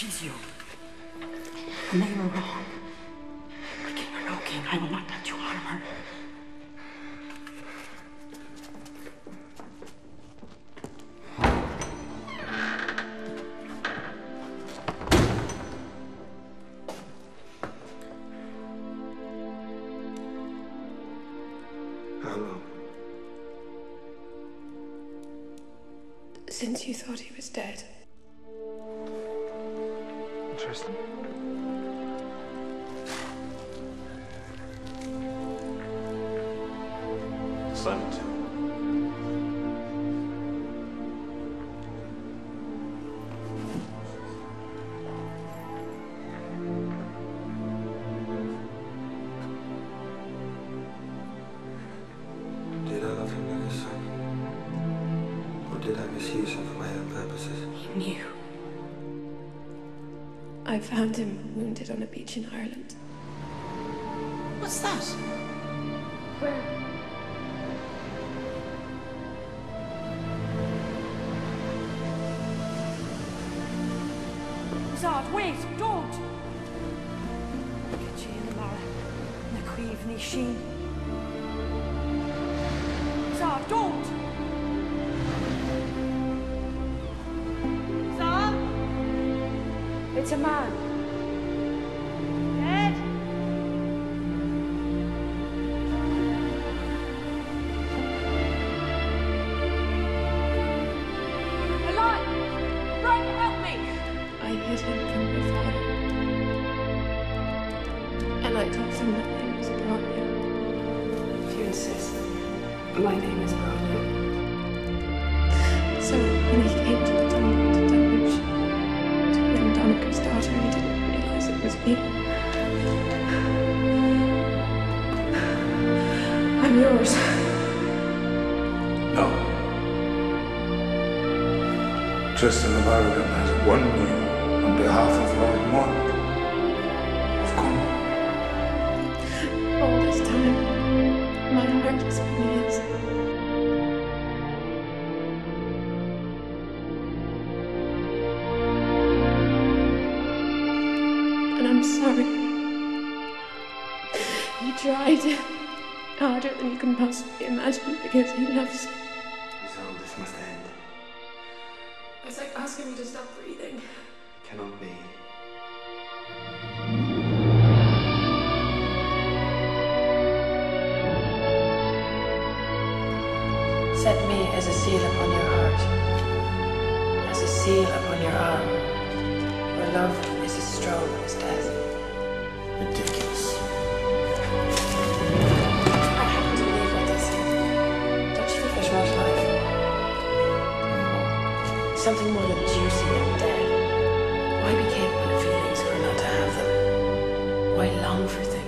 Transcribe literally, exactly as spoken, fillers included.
She's young. And they were wrong. But king or no king, I will not let you harm her. How long? Since you thought he was dead. Tristan? Silent. Did I love him like a son? Or did I misuse him for my own purposes? He knew. I found him wounded on a beach in Ireland. What's that? Where? Zard, wait, don't! Get you in the mara, na cuiv ni sheen. Zard, don't! Zard! It's a man. Dead? Alive! Run, help me! I hid him from my father. And I told him my name was Bronya. If you insist, my name is Bronya. So when he came to the tunnel to Dunwich, to win Donica's daughter, he didn't realize it was me. I'm yours. No. Tristan of Eragon has won you on behalf of Lord Mon of Cornwall. All this time, my heart has been his. And I'm sorry. He tried harder than you can possibly imagine because he loves you. Isolde, this must end. It's like asking me to stop breathing. It cannot be. Set me as a seal upon your heart, as a seal upon your arm, where love is as strong as death. Ridiculous. I happen to believe like this. Don't you think there's more to life? Something more than juicy and dead. Why be capable of feelings or not to have them? Why long for things?